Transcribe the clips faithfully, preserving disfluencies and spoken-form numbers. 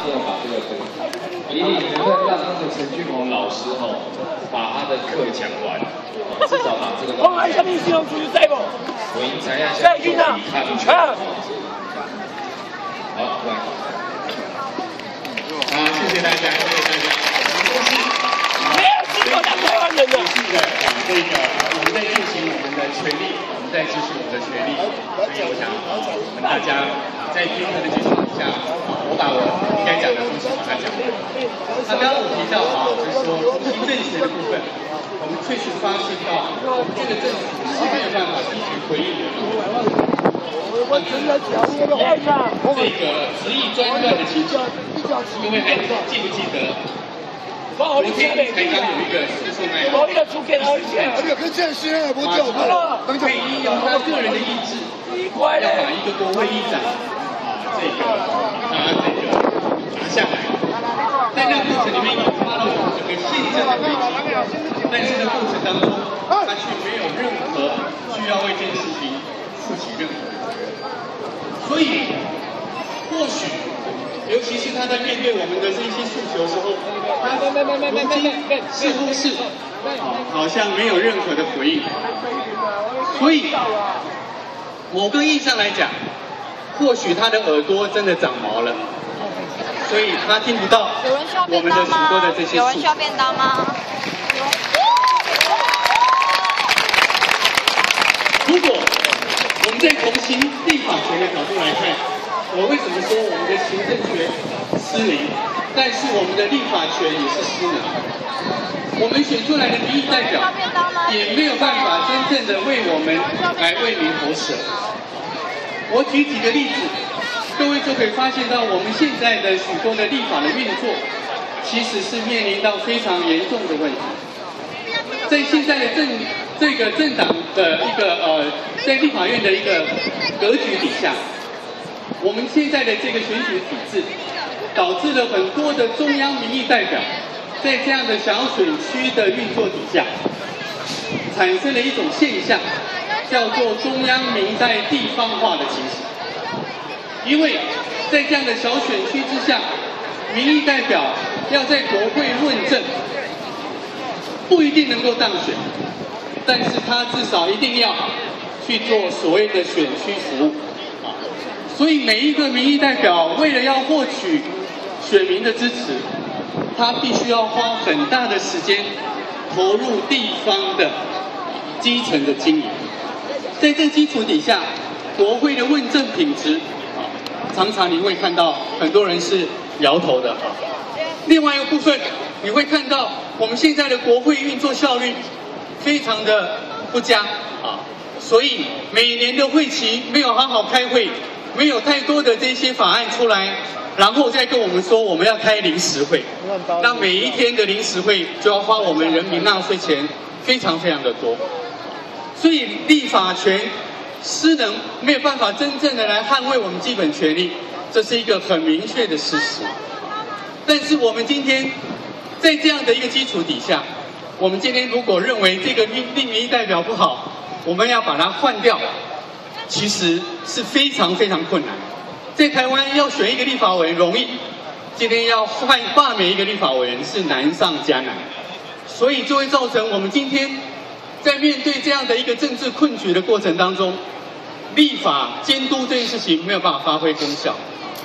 真的把这个可以，一定能够让那个陈俊宏老师哦，把他的课讲完，至少把这个东西。我按下面形容出去在不？我应才要向总理看全。好，来。 好，谢谢大家，谢谢大家。 没有资格当台湾人的。 继续的讲这个，我们在进行我们的权利，我们在执行我们的权利。所以我想，我们大家在均衡的基础下，我把我应该讲的东西把它讲完。那刚刚我提到啊，就是说行政学的部分，我们确实发现到，我们这个政府是没有办法积极回应的。 我真的讲这个话呀， 这个执意专断的情形，各位还记不记得？昨天才刚有一个诉讼案， 我一个出给他钱， 这个跟现在啊，不叫不了， 可以利用他个人的意志，要把一个国会议长啊，这个他这个拿下来，在那个过程里面引发了我们整个宪政的危机，但是在过程当中，他却没有任何需要为这件事情负起任何的责任，所以或许。尤其是他在面对我们的这些诉求的时候，他如今似乎是好像没有任何的回应，所以某个意义上来讲，或许他的耳朵真的长毛了，所以他听不到我们的许多的这些诉求。 有人需要便当吗？ 如果我们再从行立法权的角度来看。我为什么说我们的行政权失灵，但是我们的立法权也是失能？我们选出来的民意代表也没有办法真正的为我们来为民喉舌。我举几个例子，各位就可以发现到我们现在的许多的立法的运作，其实是面临到非常严重的问题。在现在的政这个政党的一个呃，在立法院的一个格局底下。我们现在的这个选举体制，导致了很多的中央民意代表，在这样的小选区的运作底下，产生了一种现象，叫做中央民代地方化的情形。因为在这样的小选区之下，民意代表要在国会论证，不一定能够当选，但是他至少一定要去做所谓的选区服务。所以每一个民意代表为了要获取选民的支持，他必须要花很大的时间投入地方的基层的经营。在这个基础底下，国会的问政品质啊，常常你会看到很多人是摇头的。另外一个部分，你会看到我们现在的国会运作效率非常的不佳啊，所以每年的会期没有好好开会。没有太多的这些法案出来，然后再跟我们说我们要开临时会，那每一天的临时会就要花我们人民纳税钱非常非常的多，所以立法权失能，没有办法真正的来捍卫我们基本权利，这是一个很明确的事实。但是我们今天在这样的一个基础底下，我们今天如果认为这个立立民意代表不好，我们要把它换掉。其实是非常非常困难，在台湾要选一个立法委员容易，今天要换罢免一个立法委员是难上加难，所以就会造成我们今天在面对这样的一个政治困局的过程当中，立法监督这件事情没有办法发挥功效。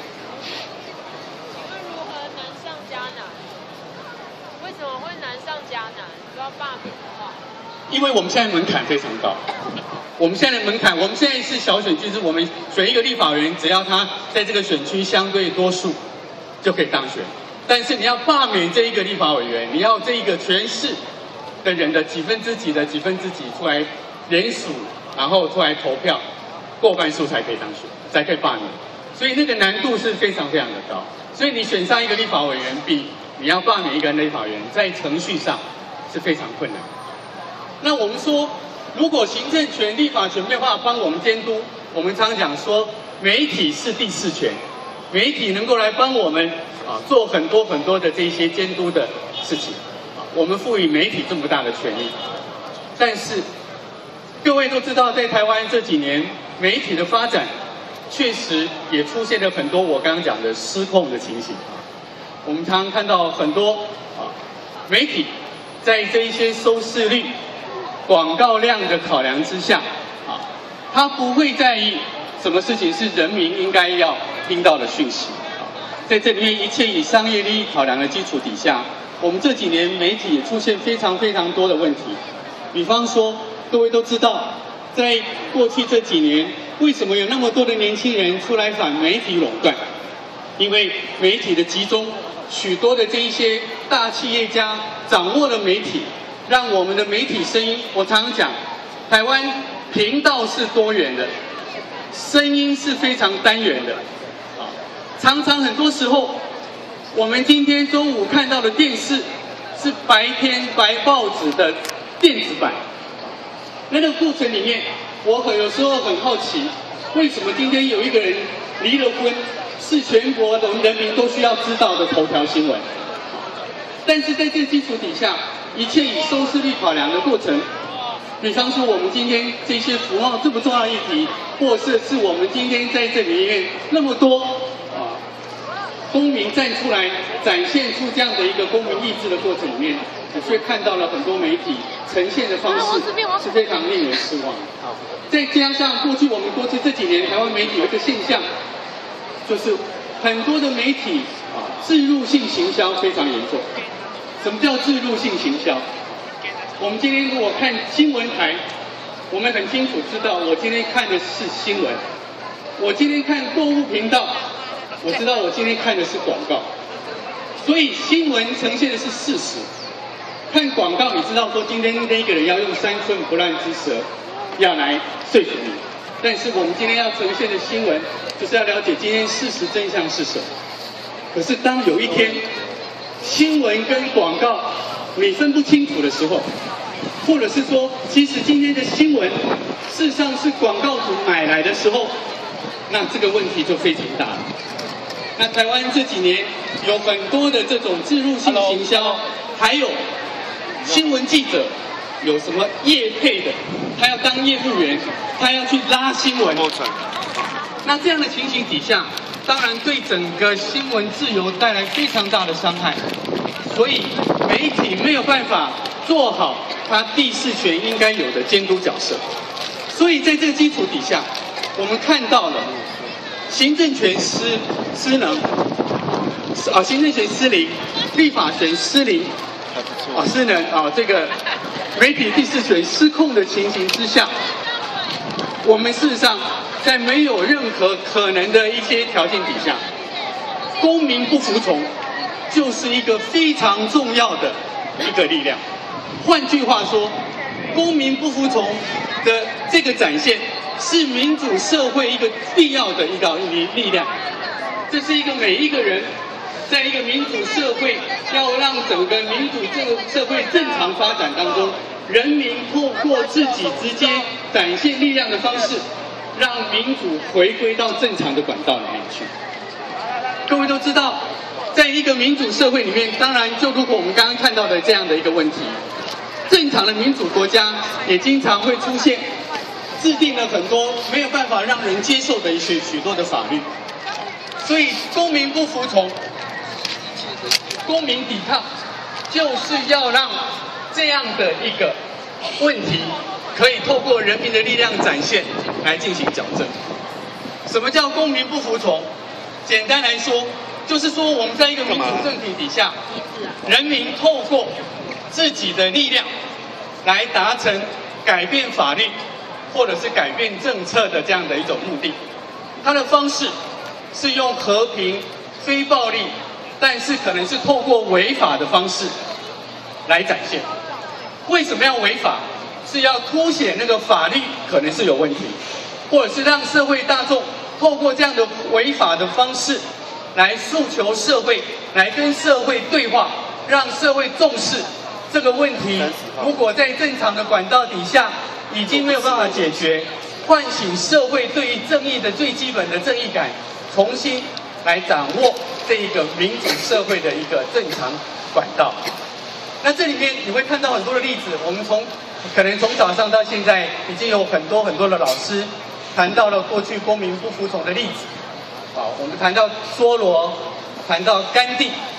请问如何难上加难？为什么会难上加难？都要罢免的话？ 因为我们现在门槛非常高。我们现在的门槛，我们现在是小选区，是我们选一个立法委员，只要他在这个选区相对多数，就可以当选。但是你要罢免这一个立法委员，你要这一个全市的人的几分之几的几分之几出来联署，然后出来投票，过半数才可以当选，才可以罢免。所以那个难度是非常非常的高。所以你选上一个立法委员，比你要罢免一个立法委员，在程序上是非常困难。那我们说。如果行政权、立法权没有办法帮我们监督，我们常讲说媒体是第四权，媒体能够来帮我们啊做很多很多的这些监督的事情，啊，我们赋予媒体这么大的权利，但是各位都知道，在台湾这几年媒体的发展，确实也出现了很多我刚刚讲的失控的情形。 我们常常看到很多啊媒体在这一些收视率、广告量的考量之下，啊，他不会在意什么事情是人民应该要听到的讯息。啊，在这里面一切以商业利益考量的基础底下，我们这几年媒体也出现非常非常多的问题。比方说，各位都知道，在过去这几年，为什么有那么多的年轻人出来反媒体垄断？因为媒体的集中，许多的这一些大企业家掌握了媒体，让我们的媒体声音，我常常讲，台湾频道是多元的，声音是非常单元的，啊，常常很多时候，我们今天中午看到的电视是白天白报纸的电子版，那个过程里面，我很有时候很好奇，为什么今天有一个人离了婚？是全国的人民都需要知道的头条新闻，但是在这个基础底下，一切以收视率考量的过程。比方说，我们今天这些符号这么重要的议题，或是是我们今天在这里面那么多啊公民站出来，展现出这样的一个公民意志的过程里面，我却看到了很多媒体呈现的方式是非常令人失望。再加上过去我们过去这几年台湾媒体有一个现象。就是很多的媒体啊，置入性行销非常严重。什么叫置入性行销？我们今天如果看新闻台，我们很清楚知道，我今天看的是新闻；我今天看购物频道，我知道我今天看的是广告。所以新闻呈现的是事实，看广告你知道说今天那个人要用三寸不烂之舌要来说服你。但是我们今天要呈现的新闻，就是要了解今天事实真相是什么。可是当有一天，新闻跟广告你分不清楚的时候，或者是说，其实今天的新闻事实上是广告主买来的时候，那这个问题就非常大了。那台湾这几年有很多的这种置入性行销，还有新闻记者。有什么业配的，他要当业务员，他要去拉新闻。那这样的情形底下，当然对整个新闻自由带来非常大的伤害。所以媒体没有办法做好他第四权应该有的监督角色。所以在这个基础底下，我们看到了行政权失失能，啊，行政权失灵，立法权失灵，啊，失能啊，这个。媒体第四权失控的情形之下，我们事实上在没有任何可能的一些条件底下，公民不服从就是一个非常重要的一个力量。换句话说，公民不服从的这个展现是民主社会一个必要的一个力力量。这是一个每一个人在一个民主社会要让整个民主这个社会正常发展当中，人民透过自己直接展现力量的方式，让民主回归到正常的管道里面去。各位都知道，在一个民主社会里面，当然就如果我们刚刚看到的这样的一个问题，正常的民主国家也经常会出现制定了很多没有办法让人接受的一些许多的法律，所以公民不服从。公民抵抗，就是要让这样的一个问题，可以透过人民的力量展现来进行矫正。什么叫公民不服从？简单来说，就是说我们在一个民主政体底下，人民透过自己的力量来达成改变法律或者是改变政策的这样的一种目的。它的方式是用和平、非暴力。但是可能是透过违法的方式来展现。为什么要违法？是要凸显那个法律可能是有问题，或者是让社会大众透过这样的违法的方式来诉求社会，来跟社会对话，让社会重视这个问题。如果在正常的管道底下已经没有办法解决，唤醒社会对于正义的最基本的正义感，重新来掌握这一个民主社会的一个正常管道。那这里面你会看到很多的例子，我们从可能从早上到现在，已经有很多很多的老师谈到了过去公民不服从的例子。啊，我们谈到梭罗，谈到甘地，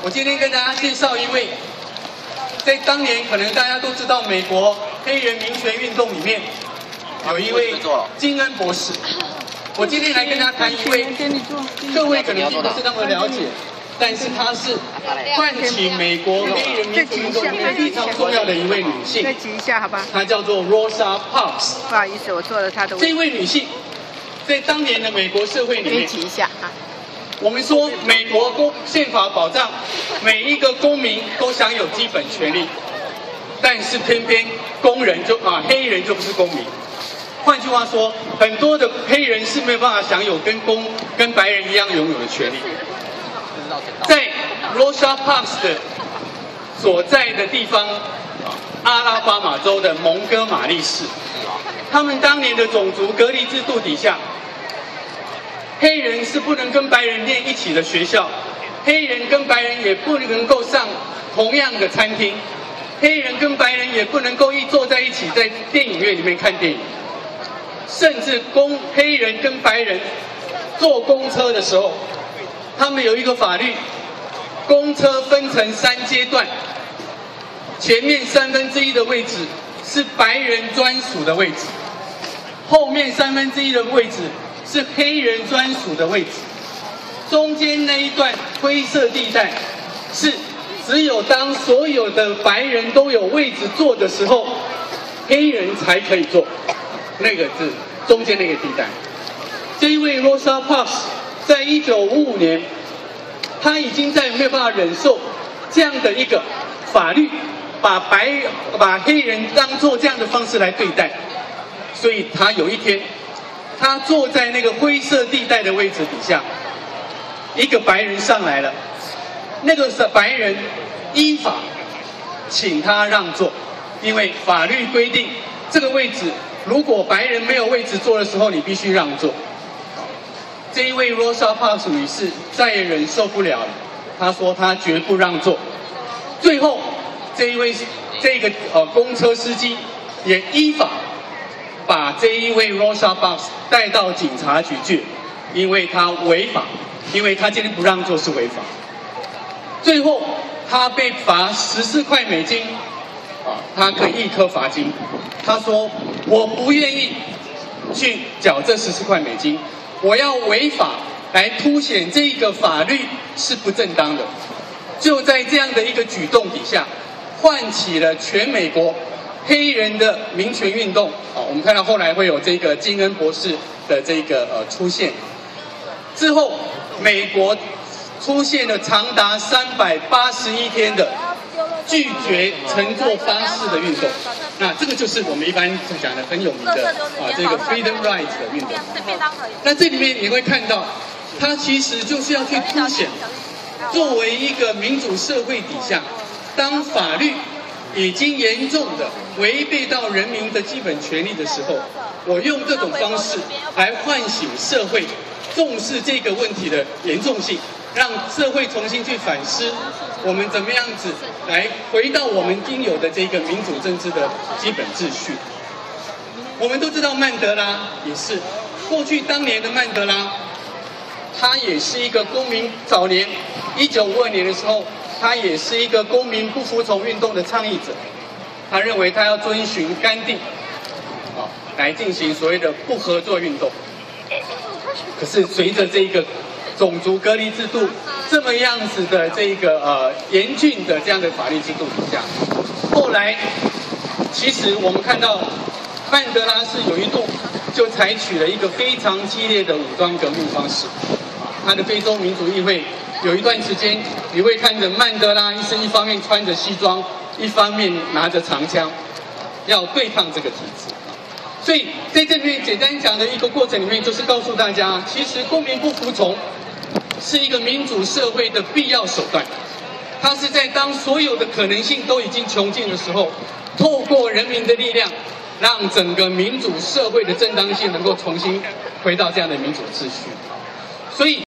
我今天跟大家介绍一位，在当年可能大家都知道，美国黑人民权运动里面有一位金恩博士。我今天来跟大家谈一位，各位可能并不是那么了解，但是她是唤起美国黑人民权运动里面非常重要的一位女性。 再挤一下，好吧？ 她叫做 Rosa Parks。 不好意思，我坐了她的位置。 这位女性在当年的美国社会里面， 挤一下啊。 我们说，美国公宪法保障每一个公民都享有基本权利，但是偏偏工人就啊黑人就不是公民。换句话说，很多的黑人是没有办法享有跟公跟白人一样拥有的权利。在 Rosa Parks 的所在的地方，阿拉巴马州的蒙哥马利市，他们当年的种族隔离制度底下。黑人是不能跟白人念一起的学校，黑人跟白人也不能够上同样的餐厅，黑人跟白人也不能够一坐在一起在电影院里面看电影，甚至公黑人跟白人坐公车的时候，他们有一个法律，公车分成三阶段，前面三分之一的位置是白人专属的位置，后面三分之一的位置是黑人专属的位置，中间那一段灰色地带是只有当所有的白人都有位置坐的时候，黑人才可以坐，那个是中间那个地带。这一位 Rosa Parks 在一九五五年，他已经在没有办法忍受这样的一个法律，把白把黑人当作这样的方式来对待，所以他有一天。他坐在那个灰色地带的位置底下，一个白人上来了，那个是白人依法请他让座，因为法律规定这个位置如果白人没有位置坐的时候，你必须让座。这一位 Rosa Parks 女士再也忍受不了了，她说她绝不让座。最后，这一位这个呃公车司机也依法。把这一位 Rosa Parks 带到警察局去，因为他违法，因为他今天不让座是违法。最后，他被罚十四块美金，啊，他可以一颗罚金。他说：“我不愿意去缴这十四块美金，我要违法来凸显这个法律是不正当的。”就在这样的一个举动底下，唤起了全美国。黑人的民权运动啊，我们看到后来会有这个金恩博士的这个呃出现，之后美国出现了长达三百八十一天的拒绝乘坐巴士的运动。那这个就是我们一般讲的很有名的啊这个 Freedom Rides 的运动。那这里面你会看到，它其实就是要去凸显，作为一个民主社会底下，当法律已经严重的违背到人民的基本权利的时候，我用这种方式来唤醒社会重视这个问题的严重性，让社会重新去反思我们怎么样子来回到我们应有的这个民主政治的基本秩序。我们都知道曼德拉也是，过去当年的曼德拉，他也是一个公民，早年一九五二年的时候。他也是一个公民不服从运动的倡议者，他认为他要遵循甘地，啊，来进行所谓的不合作运动。可是随着这个种族隔离制度这么样子的这个呃严峻的这样的法律制度底下，后来其实我们看到曼德拉是有一度就采取了一个非常激烈的武装革命方式，他的非洲民主议会。有一段时间，你会看着曼德拉医生一方面穿着西装，一方面拿着长枪，要对抗这个体制。所以在这边简单讲的一个过程里面，就是告诉大家，其实公民不服从是一个民主社会的必要手段。它是在当所有的可能性都已经穷尽的时候，透过人民的力量，让整个民主社会的正当性能够重新回到这样的民主秩序。所以。